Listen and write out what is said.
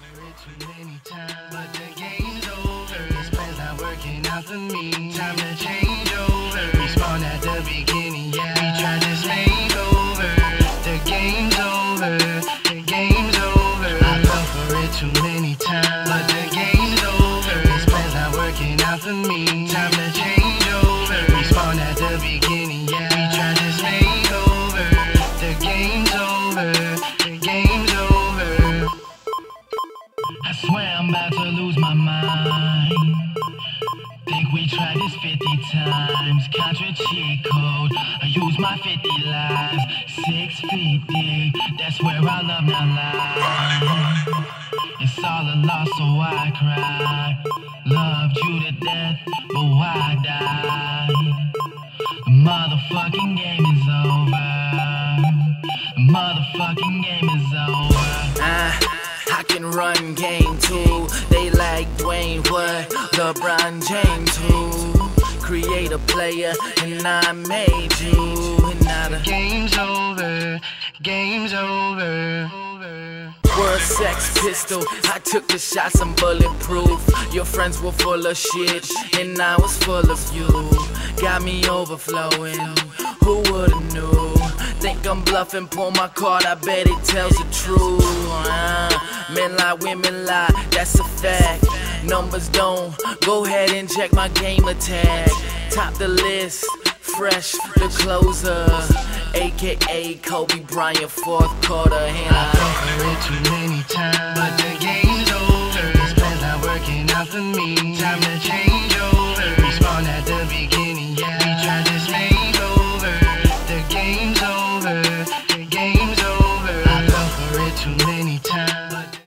Too many times, but the game's over. This plan's not working out for me. Time to change over. We spawned at the beginning, yeah. We tried this makeover. The game's over. The game's over. I fell for it too many times, but the game's over. This plan's not working out for me. Time to change over. We spawned at the beginning, yeah. We tried this makeover. The game's over. The game's over. I swear I'm about to lose my mind. Think we tried this 50 times. Contra cheat code, I use my 50 lives. 6 feet deep, that's where our love now lies. It's all a loss, so I cry. Loved you to death, but why die? The motherfucking game is over. The motherfucking game is over. I can run game too. They like Dwayne, what? LeBron James who? Create a player and I made you. And now the game's over. Game's over. World Sex Pistol, I took the shots, I'm bulletproof. Your friends were full of shit, and I was full of you. Got me overflowing, who would've knew? Think I'm bluffing, pull my card, I bet it tells the truth. Men lie, women lie, that's a fact. Numbers don't, go ahead and check my game tag. Top the list, fresh, the closer. AKA Kobe Bryant, fourth quarter. And I fell for it too many times, but the game's over. This plan's not working out for me. Time to